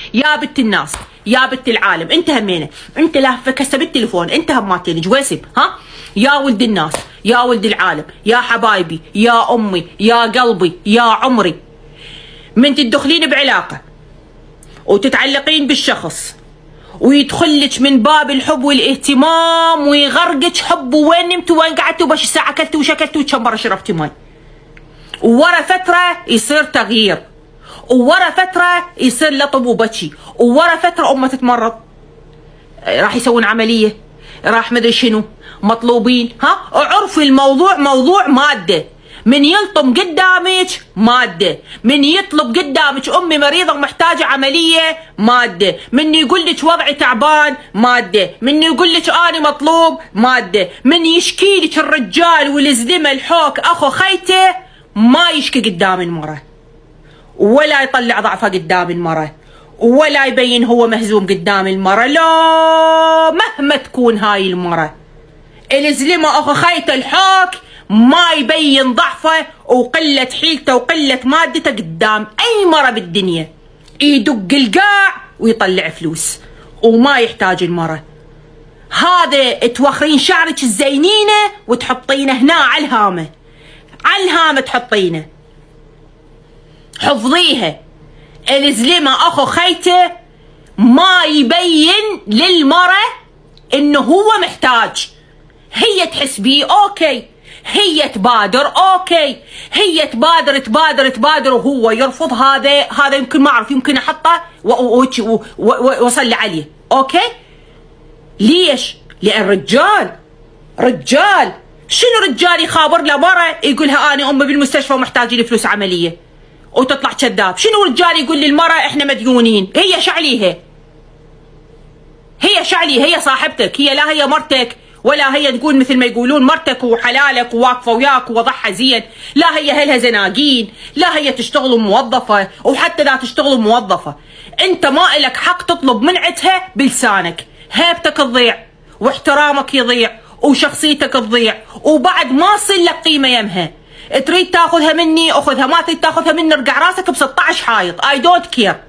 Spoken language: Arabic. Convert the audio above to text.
يا بنت الناس يا بنت العالم، انت همينه، انت لافه كسه بالتليفون، انت هماتين جويسب، ها؟ يا ولد الناس يا ولد العالم يا حبايبي يا امي يا قلبي يا عمري، من تدخلين بعلاقه وتتعلقين بالشخص ويدخلك من باب الحب والاهتمام ويغرقك حب، وين نمتوا وين قعدتوا باش ساعه اكلتوا وشكلتوا وكم مره شربتي ماي، وورا فتره يصير تغيير، وورا فتره يصير لطب وبكي، وورا فتره امه تتمرض، راح يسوون عمليه، راح مدري شنو مطلوبين، ها؟ عرفي الموضوع موضوع ماده، من يلطم قدامك ماده، من يطلب قدامك امي مريضه ومحتاجه عمليه ماده، من يقول لك وضعي تعبان ماده، من يقول لك انا مطلوب ماده، من يشكي لك الرجال والزلمه الحوك اخو خيته ما يشكي قدام المره، ولا يطلع ضعفه قدام المره، ولا يبين هو مهزوم قدام المره، لا مهما تكون هاي المره الزلمه اخو خيته الحوك ما يبين ضعفه وقلة حيلته وقلة مادته قدام أي مرة بالدنيا، يدق القاع ويطلع فلوس وما يحتاج المرة. هذا توخرين شعرك الزينينه وتحطينه هنا على الهامة، على الهامة تحطينه، حفظيها، الزلمة أخو خيته ما يبين للمرة إنه هو محتاج، هي تحس بيه أوكي، هي تبادر اوكي، هي تبادر وهو يرفض، هذا يمكن ما اعرف، يمكن احطه واصلي عليه، اوكي؟ ليش؟ لان رجال شنو رجال يخابر له مره يقولها انا امي بالمستشفى ومحتاجين فلوس عمليه وتطلع كذاب، شنو رجال يقول للمراه احنا مديونين؟ هي شعليها، هي صاحبتك، هي لا هي مرتك ولا هي تقول مثل ما يقولون مرتك وحلالك وواقفه وياك ووضعها زين، لا هي اهلها زناقين، لا هي تشتغل موظفه، وحتى لا تشتغل موظفه انت ما لك حق تطلب من عندها بلسانك، هيبتك تضيع واحترامك يضيع وشخصيتك تضيع، وبعد ما تصير لك قيمه يمها، تريد تاخذها مني اخذها، ما تريد تاخذها مني ارقع راسك ب 16 حايط، اي دونت كير.